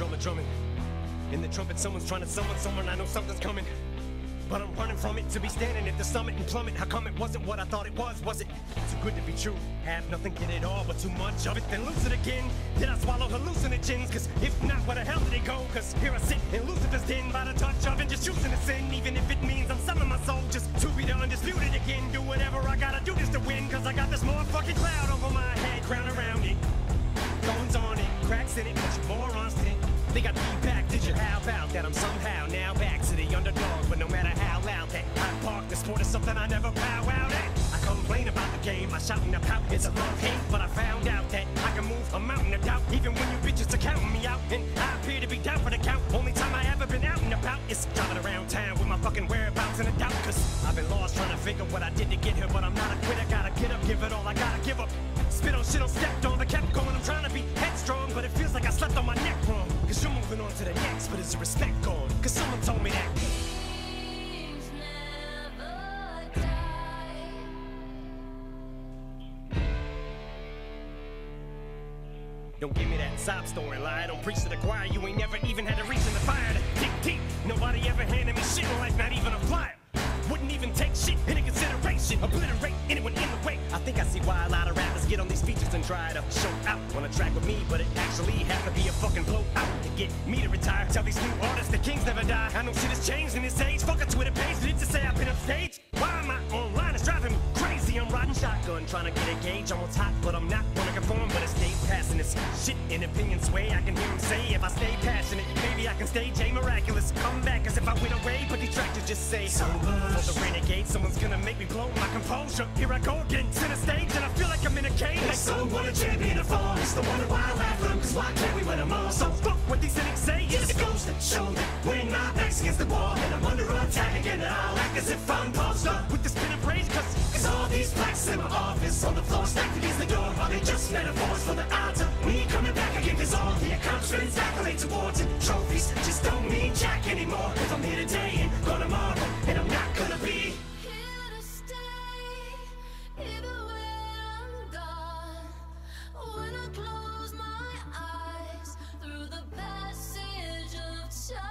drummer drumming. In the trumpet, someone's trying to summon someone. I know something's coming, but I'm running from it. To be standing at the summit and plummet. How come it wasn't what I thought it was? Was it too good to be true? Have nothing, get it all, but too much of it, then lose it again. Did I swallow hallucinogens? Cause if not, where the hell did it go? Cause here I sit in Lucifer's den by the touch of it, just choosing to sin. Even if it means I'm selling my soul just to be the undisputed again. Do whatever I gotta do just to win. Cause I got this motherfucking cloud over my head, crown around it. Thorns on it, cracks in it, but you morons didn't. Think I'd be back, did you? How about that? I'm somehow now back to the underdog. But no matter how loud that I park, the sport is something I never bow out at. I complain about the game, I shout and I pout. It's a love-hate, but I found out that I can move a mountain of doubt. Even when you bitches are counting me out, and I appear to be down for the count. Only time I ever been out and about is driving around town with my fucking whereabouts in a doubt. Cause I've been lost trying to figure what I did to get here, but I'm not a quitter. Gotta get up, give it all, I gotta give up. Spit on shit on, stepped on, but kept going. I'm trying to be headstrong, but it feels like I slept on my neck wrong. Cause you're moving on to the next, but is the respect gone? Cause someone told me that Dreams never die. don't give me that sob story lie. Don't preach to the choir. You ain't never even had a reason to fire the dig deep. Nobody ever handed me shit in life, not even a flyer. Wouldn't even take shit into consideration. Obliterate anyone in the way. I think I see why a lot of rappers get on these features and try to show out on a track with me, but it actually have to be a fucking blowout to get me to retire. Tell these new artists the kings never die. I know shit has changed in this age. Fuck a Twitter page, did it just say I've been upstage? Why am I online? It's driving me crazy. I'm riding shotgun, trying to get a gauge on what's hot, but I'm not gonna conform. But it stays passing this shit in opinion sway. I can hear him say, if I stay passionate, maybe I can stage a miraculous comeback as if I went away. But detractors just say so much. For the renegade, someone's gonna make me blow my composure. Here I go again, center stage, and I feel like I'm in a cage. Like someone a champion to fall. It's the wonder why I laugh at them, cause why can't we win them all? So fuck what these cynics say. It goes to show that when my back's against the wall and I'm under attack again, and I'll act as if I'm posed up with the spin and praise, cause all these plaques in my office on the floor stacked against the door, are they just metaphors for the odds of me coming back again? Cause all the accomplishments, accolades, awards, and trophies just don't mean jack anymore. If I'm here today and gone tomorrow, and I'm not gonna be Here to stay, even when I'm gone. When I close my eyes through the passage of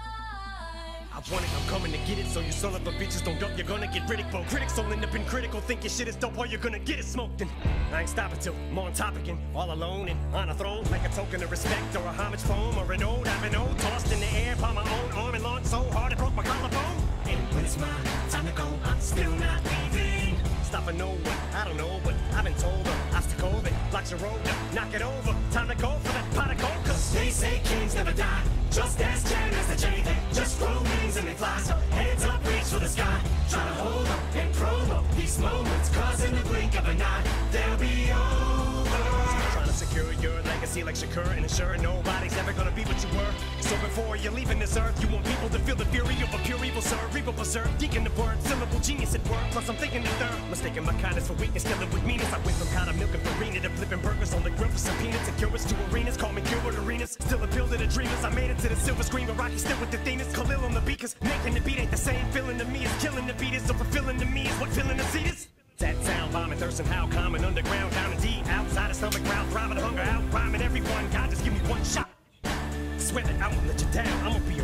time. I want it, I'm coming to get it. So you son of a bitches don't dump, you're gonna get ridicule. Critics will end up in critical, think your shit is dope, or you're gonna get it smoked. And I ain't stopping till I'm on top again, all alone and on a throne, like a token of respect or a homage poem or an ode. I've been old, tossed in the air by my own arm and launched so hard it broke my collarbone. and when it's my time to go, I'm still not leaving. Stop for no one, I don't know, but I've been told an obstacle that blocks your road. Knock it over, time to go for that pot of gold. Cause They say kings never die, just as Jan as the J. They just grow wings and they fly, so hands up, reach for the sky. Try to hold up and promote these moments, cause in the blink of an eye, they'll be over. trying to secure your legacy like Shakur and ensure nobody's ever gonna be what you were. So before you're leaving this earth, you want people to feel the fury of a pure evil, sir. Reaper berserk, deacon the word, syllable genius at work. Plus I'm thinking the third, mistaking my kindness for weakness, killing with meanness. I went from powder milk and farina to flipping burgers on the grill for some peanuts and curious to arenas. Call me Gilbert Arenas, still appeal to the dreamers. I made it to the silver screen, but Rocky still with the themes. Khalil on the beat, cause making the beat ain't the same feeling to me as killing the beat is. So fulfilling to me is what filling the seat is. That sound, bombing, thirsting, how common, underground, down and deep, outside of stomach, ground, thriving, hunger, out, rhyming everyone. God, just give me one shot. Swear that I won't let you down. I'ma be